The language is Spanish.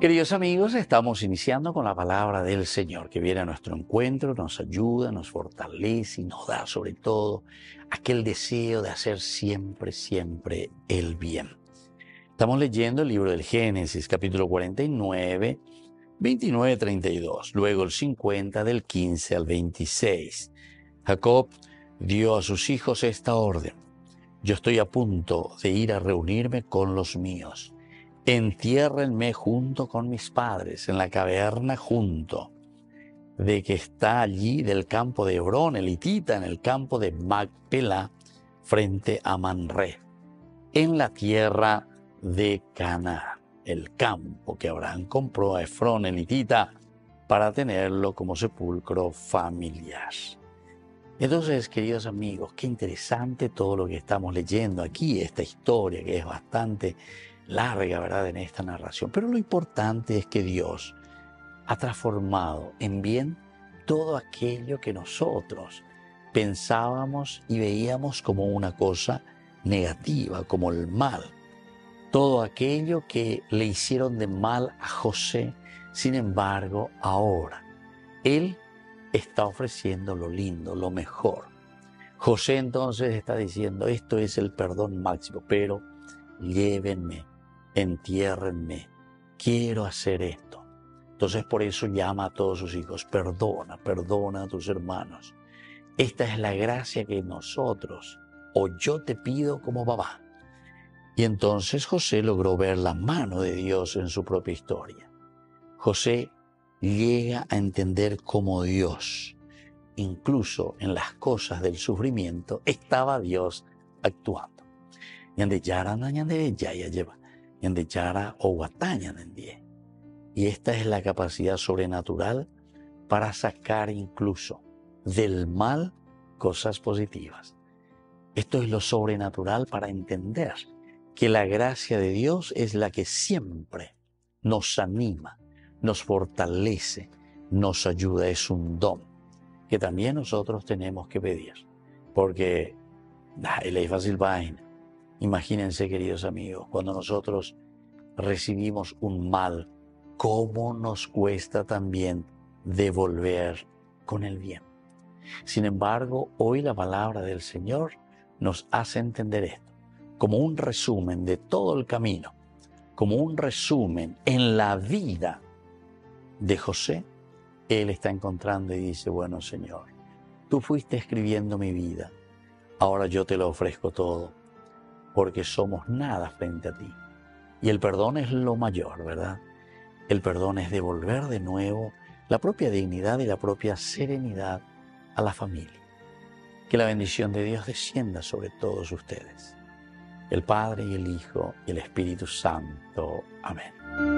Queridos amigos, estamos iniciando con la palabra del Señor que viene a nuestro encuentro, nos ayuda, nos fortalece y nos da sobre todo aquel deseo de hacer siempre, siempre el bien. Estamos leyendo el libro del Génesis, capítulo 49, 29-32, luego el 50 del 15 al 26. Jacob dio a sus hijos esta orden: yo estoy a punto de ir a reunirme con los míos. Entiérrenme junto con mis padres en la caverna junto de que está allí del campo de Hebrón, elitita, en el campo de Macpela, frente a Manré, en la tierra de Canaán, el campo que Abraham compró a Efrón, elitita, para tenerlo como sepulcro familiar. Entonces, queridos amigos, qué interesante todo lo que estamos leyendo aquí, esta historia que es bastante larga, ¿verdad?, en esta narración. Pero lo importante es que Dios ha transformado en bien todo aquello que nosotros pensábamos y veíamos como una cosa negativa, como el mal. Todo aquello que le hicieron de mal a José, sin embargo, ahora Él está ofreciendo lo lindo, lo mejor. José entonces está diciendo, esto es el perdón máximo, pero llévenme, entiérrenme, quiero hacer esto. Entonces por eso llama a todos sus hijos, perdona, perdona a tus hermanos. Esta es la gracia que nosotros, o yo te pido como papá. Y entonces José logró ver la mano de Dios en su propia historia. José llega a entender cómo Dios, incluso en las cosas del sufrimiento, estaba Dios actuando. Y esta es la capacidad sobrenatural para sacar incluso del mal cosas positivas. Esto es lo sobrenatural para entender que la gracia de Dios es la que siempre nos anima, nos fortalece, nos ayuda. Es un don que también nosotros tenemos que pedir. Porque imagínense, queridos amigos, cuando nosotros recibimos un mal, cómo nos cuesta también devolver con el bien. Sin embargo, hoy la palabra del Señor nos hace entender esto como un resumen de todo el camino, como un resumen en la vida de José. Él está encontrando y dice, bueno, Señor, tú fuiste escribiendo mi vida, ahora yo te lo ofrezco todo, porque somos nada frente a ti. Y el perdón es lo mayor, ¿verdad? El perdón es devolver de nuevo la propia dignidad y la propia serenidad a la familia. Que la bendición de Dios descienda sobre todos ustedes, el Padre y el Hijo y el Espíritu Santo. Amén.